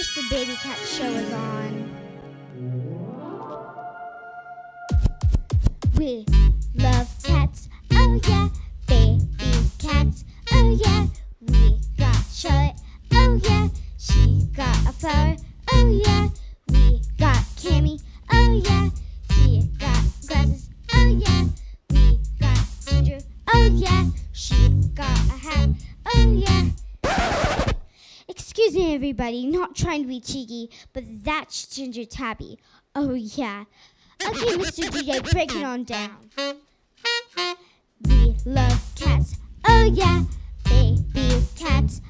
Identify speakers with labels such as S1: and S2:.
S1: wish the baby cat show was on. We love cats, oh yeah, baby cats, oh yeah. We got Charlotte, oh yeah, she got a flower, oh yeah. We got Cammy, oh yeah, she got glasses, oh yeah. We got Ginger, oh yeah, she got a hat, oh yeah. Excuse me everybody, not trying to be cheeky, but that's Ginger Tabby, oh yeah. Okay, Mr. DJ, break it on down. We love cats, oh yeah, baby cats,